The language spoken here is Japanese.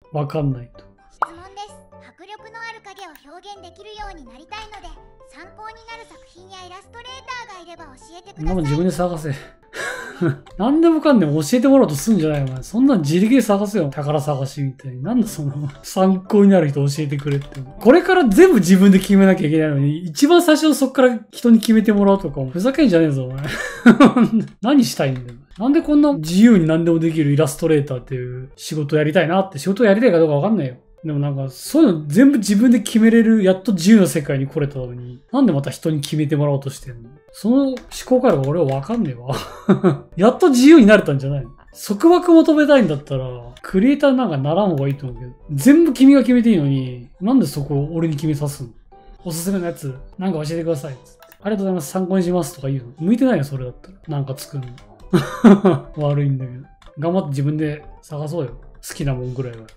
わかんないと。 質問です。迫力のある影を表現できるようになりたいので、参考になる作品やイラストレーターがいれば教えてください。 自分で探せ。何でもかんでも教えてもらおうとすんじゃないお前。そんなん自力で探せよ。宝探しみたいに。なんだその、参考になる人教えてくれって。これから全部自分で決めなきゃいけないのに、一番最初そっから人に決めてもらうとか、ふざけんじゃねえぞ、お前。何したいんだよ。なんでこんな自由に何でもできるイラストレーターっていう仕事やりたいなって仕事やりたいかどうかわかんないよ。でもなんか、そういうの全部自分で決めれる、やっと自由な世界に来れたのに、なんでまた人に決めてもらおうとしてんの？その思考回路が俺はわかんねえわ。やっと自由になれたんじゃないの？束縛求めたいんだったら、クリエイターなんかならん方がいいと思うけど、全部君が決めていいのに、なんでそこを俺に決めさすの？おすすめのやつ、なんか教えてください。ありがとうございます。参考にしますとか言うの。向いてないよ、それだったら。なんか作るの。悪いんだけど。頑張って自分で探そうよ。好きなもんぐらいは。